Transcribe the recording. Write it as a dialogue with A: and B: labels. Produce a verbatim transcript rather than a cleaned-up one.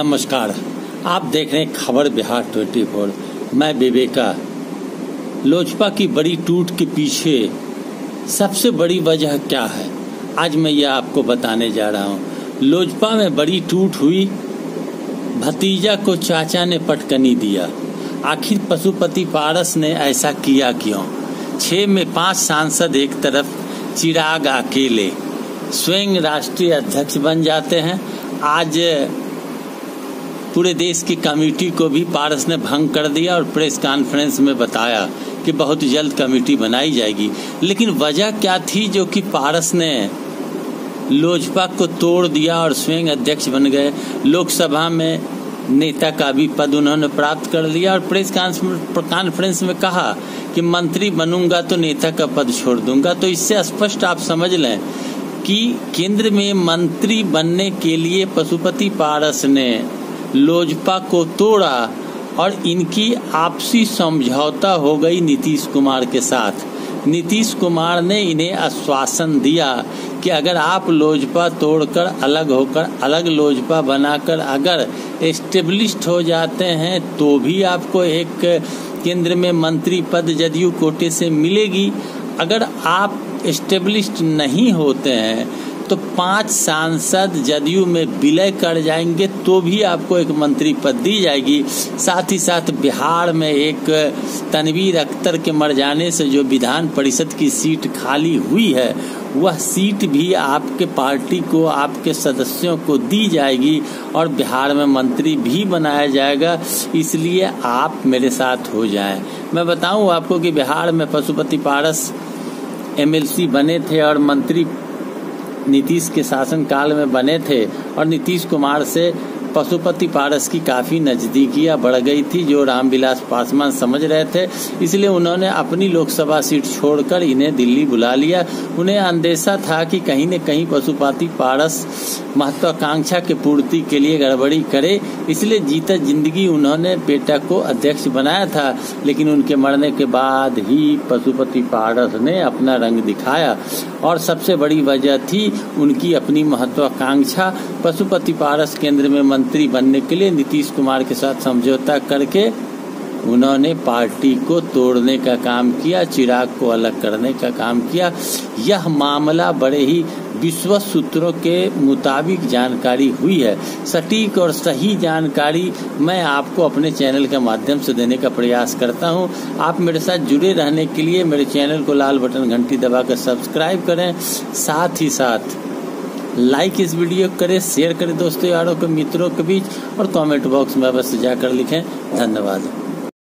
A: नमस्कार, आप देख रहे हैं खबर बिहार चौबीस। मैं विवेका। लोजपा की बड़ी टूट के पीछे सबसे बड़ी वजह क्या है, आज मैं यह आपको बताने जा रहा हूं। लोजपा में बड़ी टूट हुई, भतीजा को चाचा ने पटकनी दिया। आखिर पशुपति पारस ने ऐसा किया क्यों? छह में पांच सांसद एक तरफ, चिराग अकेले स्वयं राष्ट्रीय अध्यक्ष बन जाते हैं। आज पूरे देश की कमेटी को भी पारस ने भंग कर दिया और प्रेस कॉन्फ्रेंस में बताया कि बहुत जल्द कमेटी बनाई जाएगी। लेकिन वजह क्या थी जो कि पारस ने लोजपा को तोड़ दिया और स्वयं अध्यक्ष बन गए? लोकसभा में नेता का भी पद उन्होंने प्राप्त कर लिया और प्रेस कॉन्फ्रेंस में कहा कि मंत्री बनूंगा तो नेता का पद छोड़ दूंगा। तो इससे स्पष्ट आप समझ लें कि केंद्र में मंत्री बनने के लिए पशुपति पारस ने लोजपा को तोड़ा और इनकी आपसी समझौता हो गई नीतीश कुमार के साथ। नीतीश कुमार ने इन्हें आश्वासन दिया कि अगर आप लोजपा तोड़कर अलग होकर अलग लोजपा बनाकर अगर एस्टेब्लिश्ड हो जाते हैं तो भी आपको एक केंद्र में मंत्री पद जदयू कोटे से मिलेगी। अगर आप एस्टेब्लिश्ड नहीं होते हैं तो पांच सांसद जदयू में विलय कर जाएंगे तो भी आपको एक मंत्री पद दी जाएगी। साथ ही साथ बिहार में एक तनवीर अख्तर के मर जाने से जो विधान परिषद की सीट खाली हुई है वह सीट भी आपके पार्टी को, आपके सदस्यों को दी जाएगी और बिहार में मंत्री भी बनाया जाएगा। इसलिए आप मेरे साथ हो जाएं। मैं बताऊं आपको कि बिहार में पशुपति पारस एमएलसी बने थे और मंत्री नीतीश के शासनकाल में बने थे और नीतीश कुमार से पशुपति पारस की काफी नजदीकियां बढ़ गई थी जो रामविलास पासवान समझ रहे थे। इसलिए उन्होंने अपनी लोकसभा सीट छोड़कर इन्हें दिल्ली बुला लिया। उन्हें अंदेशा था कि कहीं न कहीं पशुपति पारस महत्वाकांक्षा की पूर्ति के लिए गड़बड़ी करे, इसलिए जीता जिंदगी उन्होंने बेटा को अध्यक्ष बनाया था। लेकिन उनके मरने के बाद ही पशुपति पारस ने अपना रंग दिखाया और सबसे बड़ी वजह थी उनकी अपनी महत्वाकांक्षा। पशुपति पारस केंद्र में मंत्री बनने के लिए नीतीश कुमार के साथ समझौता करके उन्होंने पार्टी को तोड़ने का काम किया, चिराग को अलग करने का काम किया। यह मामला बड़े ही विश्वस्त सूत्रों के मुताबिक जानकारी हुई है। सटीक और सही जानकारी मैं आपको अपने चैनल के माध्यम से देने का प्रयास करता हूं। आप मेरे साथ जुड़े रहने के लिए मेरे चैनल को लाल बटन घंटी दबाकर सब्सक्राइब करें। साथ ही साथ लाइक इस वीडियो करें, शेयर करें दोस्तों यारों के मित्रों के बीच और कमेंट बॉक्स में अवश्य जाकर लिखें। धन्यवाद।